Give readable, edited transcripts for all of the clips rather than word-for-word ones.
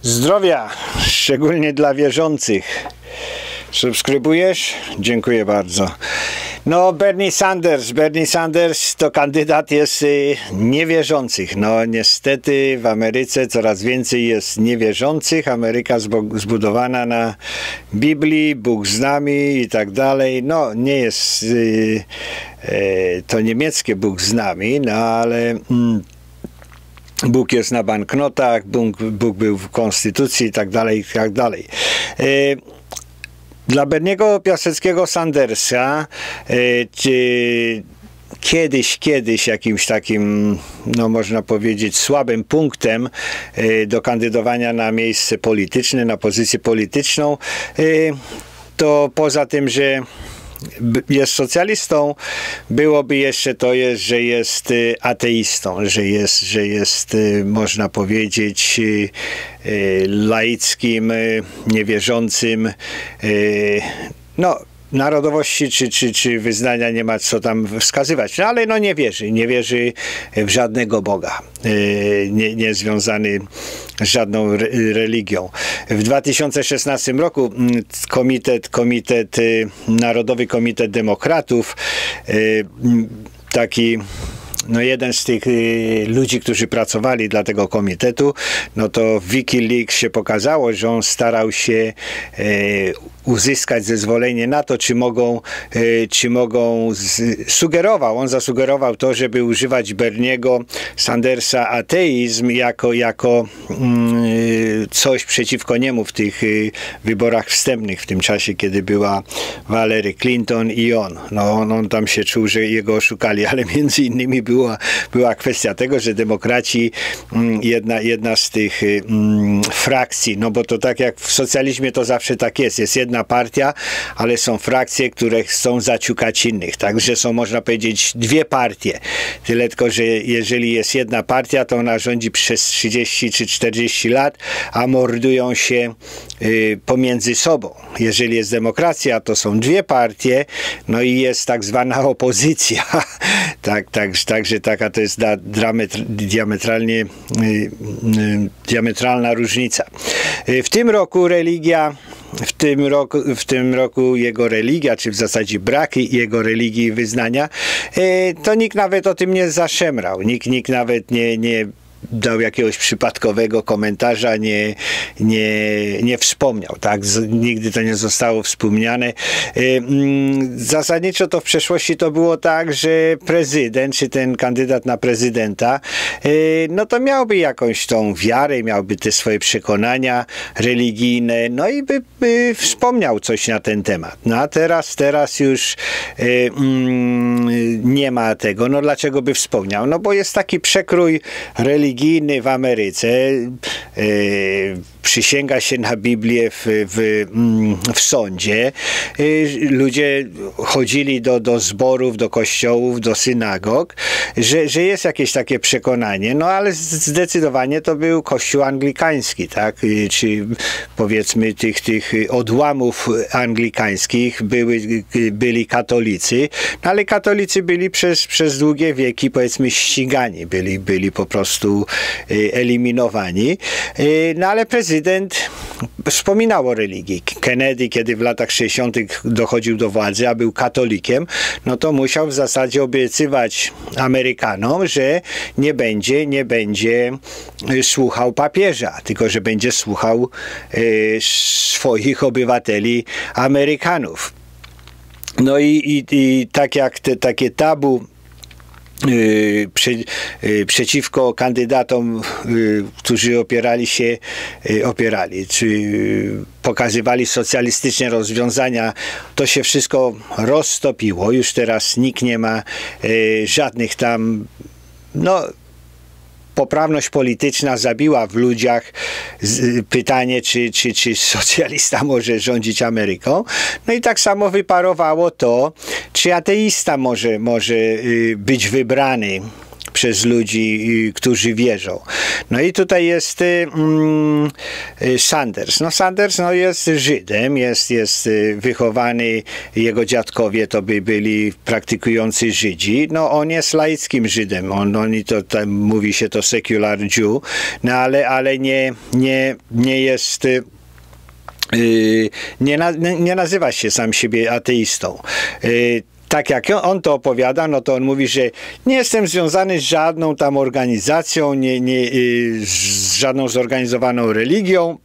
Zdrowia, szczególnie dla wierzących. Subskrybujesz? Dziękuję bardzo. No, Bernie Sanders to kandydat jest niewierzących. No, niestety w Ameryce coraz więcej jest niewierzących. Ameryka zbudowana na Biblii, Bóg z nami i tak dalej. No, nie jest to niemieckie Bóg z nami, no ale Bóg jest na banknotach, Bóg był w konstytucji i tak dalej, i tak dalej. Dla Berniego Piaseckiego Sandersa kiedyś jakimś takim, no można powiedzieć, słabym punktem do kandydowania na miejsce polityczne, na pozycję polityczną, to poza tym, że jest socjalistą, byłoby jeszcze to, że jest ateistą, że jest można powiedzieć laickim, niewierzącym, no narodowości czy wyznania nie ma co tam wskazywać, no ale no nie wierzy w żadnego Boga, nie związany z żadną religią. W 2016 roku Narodowy Komitet Demokratów, taki no jeden z tych ludzi, którzy pracowali dla tego komitetu, no to w WikiLeaks się pokazało, że on starał się uzyskać zezwolenie na to, on zasugerował to, żeby używać Berniego Sandersa ateizm jako coś przeciwko niemu w tych wyborach wstępnych, w tym czasie, kiedy była Hillary Clinton i on. No on tam się czuł, że jego oszukali, ale między innymi była kwestia tego, że demokraci, jedna z tych frakcji, no bo to tak jak w socjalizmie to zawsze tak jest jedna partia, ale są frakcje, które chcą zaciukać innych, także są, można powiedzieć, dwie partie, tyle tylko, że jeżeli jest jedna partia, to ona rządzi przez 30 czy 40 lat, a mordują się pomiędzy sobą. Jeżeli jest demokracja, to są dwie partie, no i jest tak zwana opozycja. Także taka to jest diametralna różnica. W tym roku jego religia, czy w zasadzie braki jego religii i wyznania, to nikt nawet o tym nie zaszemrał. Nikt nawet nie dał jakiegoś przypadkowego komentarza, nie wspomniał, tak? Nigdy to nie zostało wspomniane. Zasadniczo to w przeszłości to było tak, że prezydent, czy ten kandydat na prezydenta, no to miałby jakąś tą wiarę, miałby te swoje przekonania religijne, no i by wspomniał coś na ten temat. No a teraz już nie ma tego. No dlaczego by wspomniał? No bo jest taki przekrój religijny w Ameryce, przysięga się na Biblię w sądzie, ludzie chodzili do zborów, do kościołów, do synagog, że jest jakieś takie przekonanie, no ale zdecydowanie to był kościół anglikański, tak, czy powiedzmy tych odłamów anglikańskich byli katolicy, no ale katolicy byli przez długie wieki, powiedzmy, ścigani, byli po prostu eliminowani, no ale prezydent wspominał o religii. Kennedy, kiedy w latach 60. dochodził do władzy, a był katolikiem, no to musiał w zasadzie obiecywać Amerykanom, że nie będzie słuchał papieża, tylko że będzie słuchał swoich obywateli Amerykanów. No i tak jak takie tabu przeciwko kandydatom, którzy czy pokazywali socjalistyczne rozwiązania, to się wszystko roztopiło. Już teraz nikt nie ma żadnych tam, no poprawność polityczna zabiła w ludziach pytanie, czy socjalista może rządzić Ameryką. No i tak samo wyparowało to, czy ateista może być wybrany przez ludzi, którzy wierzą. No i tutaj jest Sanders. No Sanders jest Żydem, jest wychowany, jego dziadkowie to byli praktykujący Żydzi. No on jest laickim Żydem, mówi się to secular Jew, no ale nie jest... Nie nazywa się sam siebie ateistą. Tak jak on to opowiada, no to on mówi, że nie jestem związany z żadną tam organizacją, z żadną zorganizowaną religią.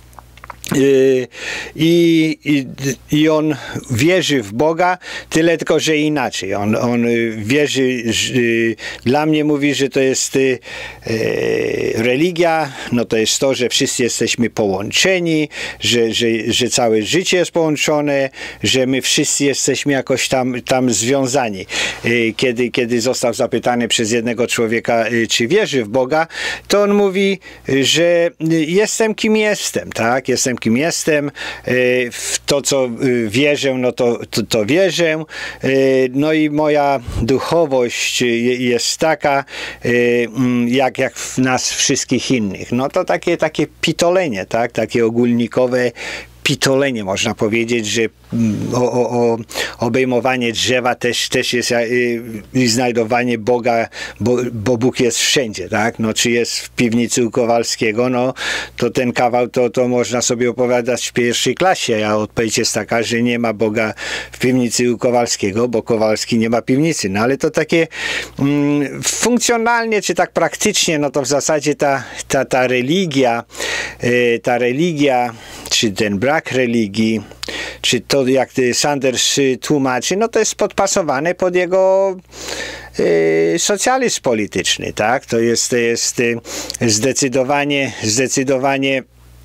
I on wierzy w Boga, tyle tylko, że inaczej. On wierzy, dla mnie mówi, że to jest religia, no to jest to, że wszyscy jesteśmy połączeni, że całe życie jest połączone, że my wszyscy jesteśmy jakoś tam związani. Kiedy został zapytany przez jednego człowieka, czy wierzy w Boga, to on mówi, że jestem kim jestem, tak? Jestem kim jestem, w to co wierzę, no to wierzę, no i moja duchowość jest taka, jak w nas wszystkich innych. No to takie pitolenie, tak? Takie ogólnikowe pitolenie, można powiedzieć, że obejmowanie drzewa też jest znajdowanie Boga, bo Bóg jest wszędzie, tak? No, czy jest w piwnicy u Kowalskiego, no to ten kawał to można sobie opowiadać w pierwszej klasie, a odpowiedź jest taka, że nie ma Boga w piwnicy u Kowalskiego, bo Kowalski nie ma piwnicy. No ale to takie funkcjonalnie, czy tak praktycznie, no to w zasadzie ta religia, czy ten brak religii, czy to jak Sanders tłumaczy, no to jest podpasowane pod jego socjalizm polityczny, tak? To jest zdecydowanie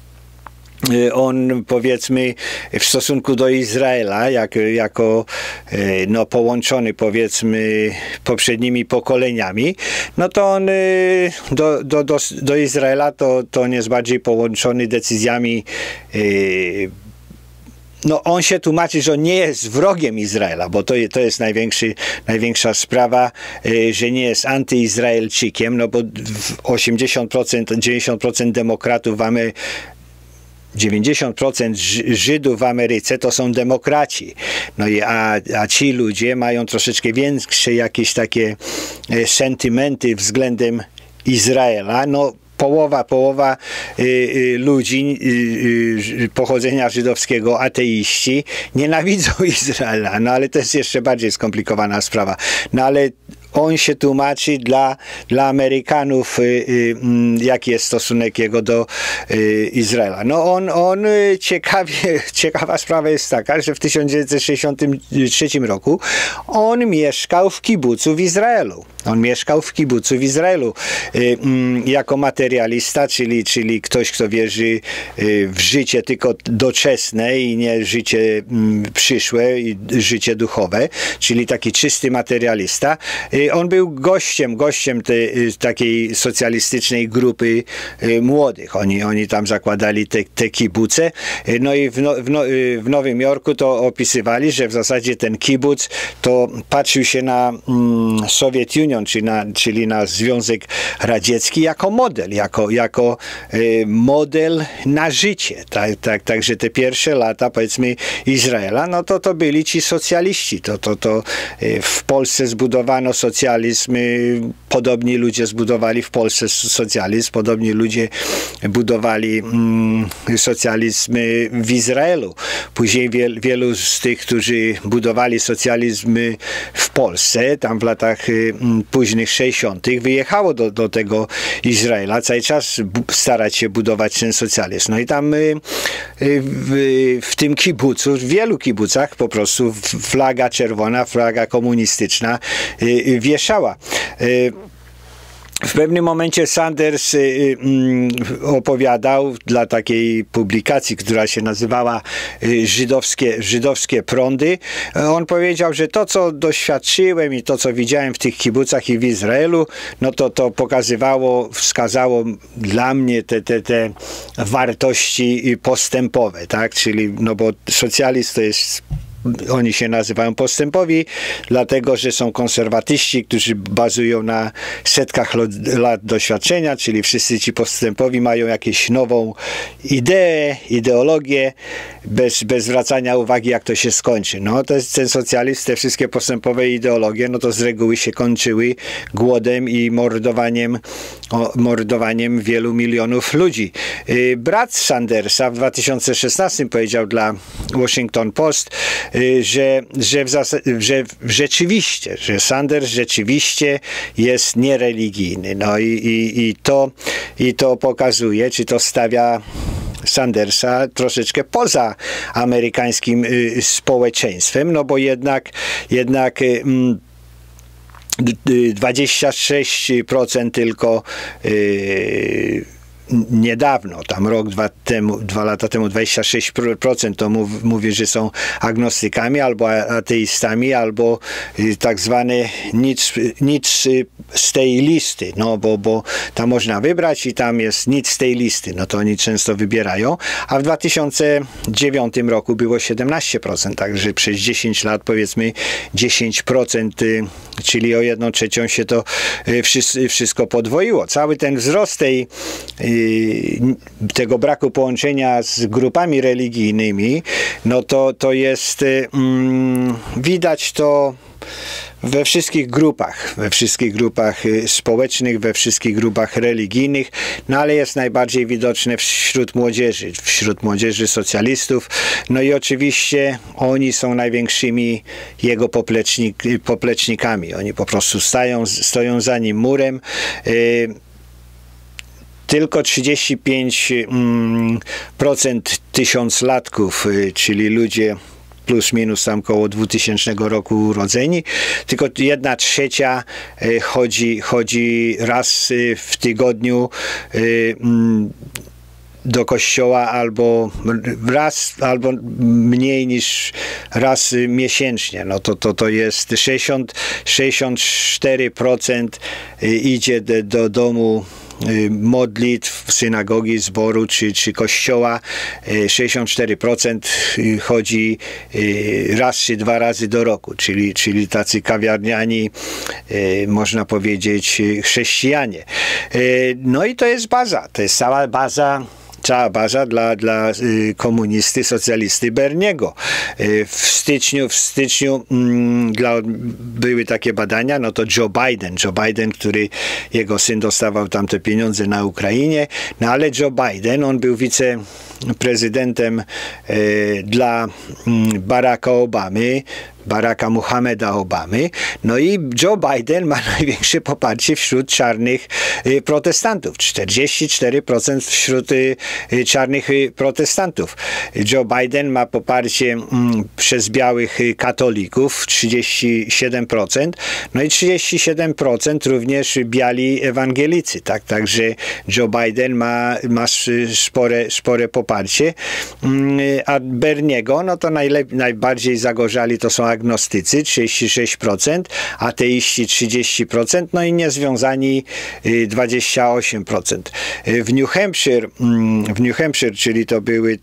on, powiedzmy, w stosunku do Izraela, jako no, połączony, powiedzmy, poprzednimi pokoleniami, no to on do Izraela to on jest bardziej połączony decyzjami. No on się tłumaczy, że on nie jest wrogiem Izraela, bo to jest największa sprawa, że nie jest antyizraelczykiem, no bo 80%, 90% demokratów 90% Żydów w Ameryce to są demokraci. No a ci ludzie mają troszeczkę większe jakieś takie sentymenty względem Izraela. No połowa ludzi pochodzenia żydowskiego, ateiści, nienawidzą Izraela. No ale to jest jeszcze bardziej skomplikowana sprawa. No ale on się tłumaczy dla Amerykanów, jaki jest stosunek jego do Izraela. No on ciekawa sprawa jest taka, że w 1963 roku on mieszkał w kibucu w Izraelu. Jako materialista, czyli ktoś, kto wierzy w życie tylko doczesne i nie życie przyszłe i życie duchowe, czyli taki czysty materialista. On był gościem takiej socjalistycznej grupy młodych. Oni tam zakładali te kibuce. No i w Nowym Jorku to opisywali, że w zasadzie ten kibuc to patrzył się na Soviet Union, czyli na Związek Radziecki jako model, jako model na życie. Także te pierwsze lata, powiedzmy, Izraela, no to byli ci socjaliści. To w Polsce zbudowano socjalizm, podobni ludzie zbudowali w Polsce socjalizm, podobni ludzie budowali socjalizm w Izraelu. Później wielu z tych, którzy budowali socjalizm w Polsce, tam w latach późnych 60. wyjechało do tego Izraela, cały czas starać się budować ten socjalizm. No i tam w tym kibucu, w wielu kibucach po prostu flaga czerwona, flaga komunistyczna wieszała. W pewnym momencie Sanders opowiadał dla takiej publikacji, która się nazywała Żydowskie prądy. On powiedział, że to, co doświadczyłem i to, co widziałem w tych kibucach i w Izraelu, no to pokazywało, wskazało dla mnie te wartości postępowe, tak? Czyli, no bo socjalizm to jest oni się nazywają postępowi, dlatego, że są konserwatyści, którzy bazują na setkach lat doświadczenia, czyli wszyscy ci postępowi mają jakąś nową ideę, ideologię, bez zwracania uwagi, jak to się skończy. No, to jest ten socjalizm, te wszystkie postępowe ideologie, no to z reguły się kończyły głodem i mordowaniem wielu milionów ludzi. Brat Sandersa w 2016 powiedział dla Washington Post, że Sanders rzeczywiście jest niereligijny. No i to pokazuje, czy to stawia Sandersa troszeczkę poza amerykańskim społeczeństwem, no bo jednak 26% tylko niedawno, tam rok, dwa lata temu 26% to mówi, że są agnostykami albo ateistami, albo tak zwane nic z tej listy, no bo tam można wybrać i tam jest nic z tej listy, no to oni często wybierają, a w 2009 roku było 17%, także przez 10 lat powiedzmy 10%, czyli o 1/3 się to wszystko podwoiło. Cały ten wzrost tego braku połączenia z grupami religijnymi, no to jest widać to we wszystkich grupach społecznych, we wszystkich grupach religijnych, no ale jest najbardziej widoczne wśród młodzieży socjalistów, no i oczywiście oni są największymi jego poplecznikami, oni po prostu stoją za nim murem. Tylko 35% tysiąclatków, czyli ludzie plus minus tam koło 2000 roku urodzeni, tylko 1/3 chodzi raz w tygodniu do kościoła albo mniej niż raz miesięcznie. No to jest 64% idzie do domu modlitw, synagogi, zboru czy kościoła. 64% chodzi raz czy 2 razy do roku, czyli tacy kawiarniani, można powiedzieć chrześcijanie. No i to jest baza, to jest cała baza dla komunisty, socjalisty Berniego. W styczniu były takie badania, no to Joe Biden, który jego syn dostawał tam te pieniądze na Ukrainie, no ale Joe Biden, on był wiceprezydentem dla Baracka Muhammeda Obamy, no i Joe Biden ma największe poparcie wśród czarnych protestantów, 44% wśród czarnych protestantów. Joe Biden ma poparcie przez białych katolików, 37%, no i 37% również biali ewangelicy, tak? Także Joe Biden ma spore poparcie, a Berniego, no to najbardziej zagorzali to są agnostycy, 36%, ateiści 30%, no i niezwiązani 28%. W New Hampshire, czyli to były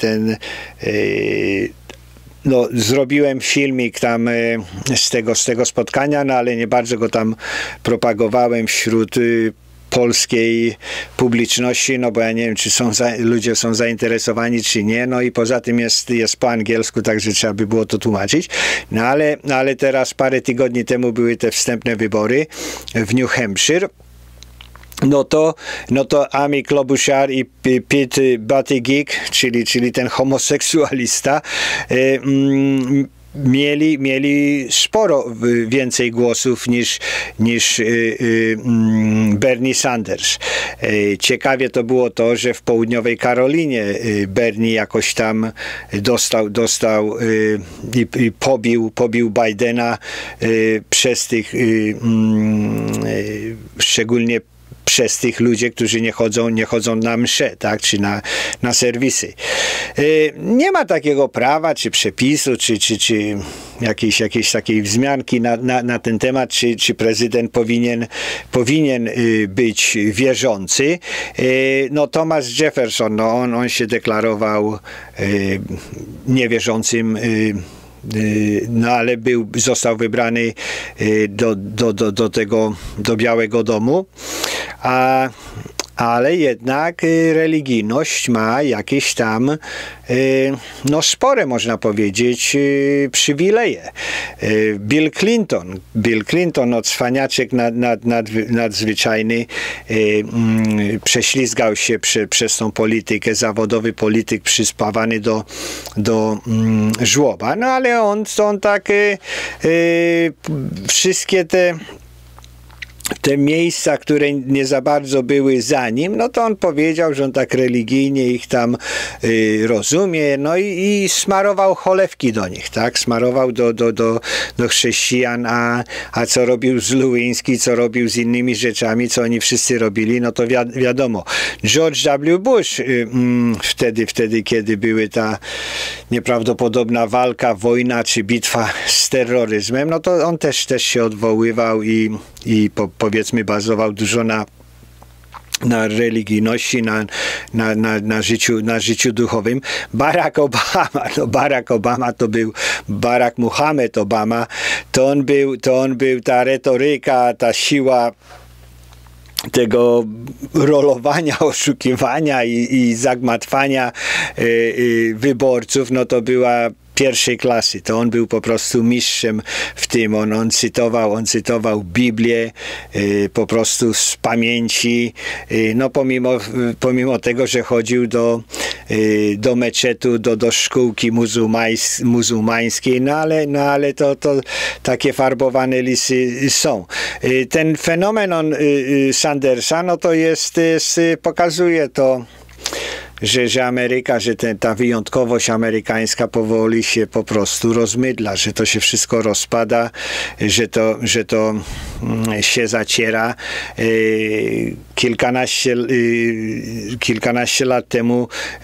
zrobiłem filmik tam z tego spotkania, no ale nie bardzo go tam propagowałem wśród polskiej publiczności, no bo ja nie wiem, czy ludzie są zainteresowani, czy nie, no i poza tym jest po angielsku, także trzeba by było to tłumaczyć, no ale teraz parę tygodni temu były te wstępne wybory w New Hampshire. No to Amy Klobuchar i Pete Buttigieg, czyli ten homoseksualista, mieli sporo więcej głosów niż Bernie Sanders. Ciekawie to było to, że w południowej Karolinie Bernie jakoś tam dostał i pobił Bidena przez tych szczególnie przez tych ludzi, którzy nie chodzą na msze, tak, czy na serwisy. Nie ma takiego prawa, czy przepisu, czy jakiejś takiej wzmianki na ten temat, czy prezydent powinien być wierzący. No Thomas Jefferson, no on się deklarował niewierzącym no ale został wybrany do Białego Domu, ale jednak religijność ma jakieś tam no spore, można powiedzieć, przywileje. Bill Clinton, cwaniaczek nadzwyczajny, prześlizgał się przez tą politykę, zawodowy polityk przyspawany do żłoba, no ale on tak wszystkie te miejsca, które nie za bardzo były za nim, no to on powiedział, że on tak religijnie ich tam rozumie, no i smarował cholewki do nich, tak? Smarował do chrześcijan, a co robił z Lewinsky, co robił z innymi rzeczami, co oni wszyscy robili, no to wiadomo. George W. Bush wtedy, kiedy były ta nieprawdopodobna walka, wojna czy bitwa z terroryzmem, no to on też się odwoływał i powiedzmy bazował dużo na religijności, na życiu duchowym. Barack Obama to był Barack Muhammad Obama, to on był ta retoryka, ta siła tego rolowania, oszukiwania i zagmatwania wyborców, no to była pierwszej klasy. To on był po prostu mistrzem w tym. On cytował Biblię po prostu z pamięci. No pomimo tego, że chodził do meczetu, do szkółki muzułmańskiej, no ale to takie farbowane lisy są. Ten fenomen Sandersa, no to pokazuje to, że Ameryka, że ta wyjątkowość amerykańska powoli się po prostu rozmydla, że to się wszystko rozpada, że to się zaciera. Kilkanaście lat temu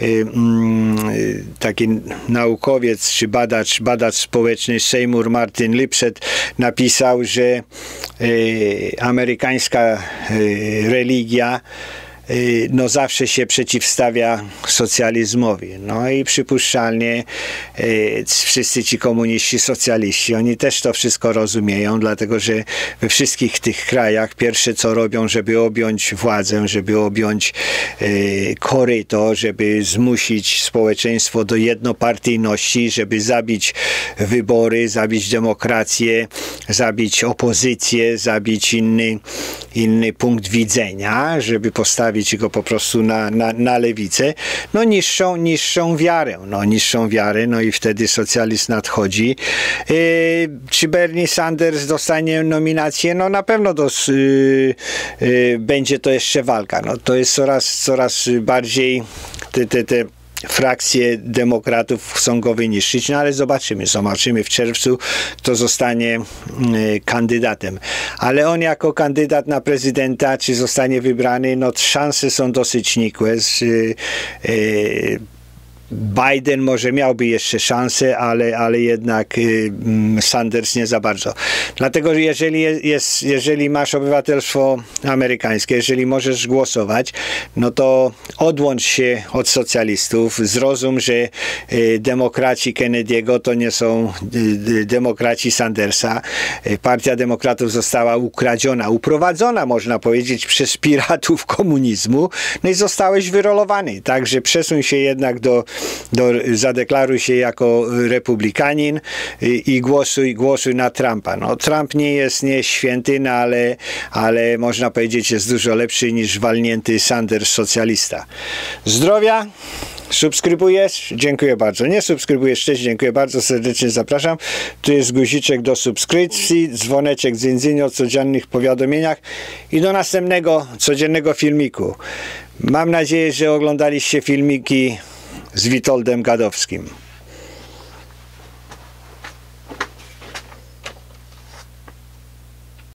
taki naukowiec czy badacz społeczny Seymour Martin Lipset napisał, że amerykańska religia no zawsze się przeciwstawia socjalizmowi. No i przypuszczalnie wszyscy ci komuniści, socjaliści, oni też to wszystko rozumieją, dlatego że we wszystkich tych krajach pierwsze co robią, żeby objąć władzę, żeby objąć koryto, żeby zmusić społeczeństwo do jednopartyjności, żeby zabić wybory, zabić demokrację, zabić opozycję, zabić inny punkt widzenia, żeby postawić go po prostu na lewicę, no niższą wiarę, no i wtedy socjalizm nadchodzi. Czy Bernie Sanders dostanie nominację? No na pewno będzie to jeszcze walka. No to jest coraz bardziej te frakcje demokratów chcą go wyniszczyć, no ale zobaczymy w czerwcu, kto zostanie kandydatem. Ale on jako kandydat na prezydenta, czy zostanie wybrany, no szanse są dosyć nikłe. Biden może miałby jeszcze szansę, ale jednak Sanders nie za bardzo. Dlatego jeżeli masz obywatelstwo amerykańskie, jeżeli możesz głosować, no to odłącz się od socjalistów, zrozum, że demokraci Kennedy'ego to nie są demokraci Sandersa. Partia Demokratów została uprowadzona, można powiedzieć, przez piratów komunizmu, no i zostałeś wyrolowany. Także przesuń się jednak zadeklaruj się jako republikanin i głosuj na Trumpa. No, Trump nie jest święty, no, ale można powiedzieć, jest dużo lepszy niż walnięty Sanders socjalista. Zdrowia! Subskrybujesz? Dziękuję bardzo. Nie subskrybujesz? Cześć, dziękuję bardzo, serdecznie zapraszam. Tu jest guziczek do subskrypcji, dzwoneczek dzyndzyn o codziennych powiadomieniach i do następnego codziennego filmiku. Mam nadzieję, że oglądaliście filmiki z Witoldem Gadowskim.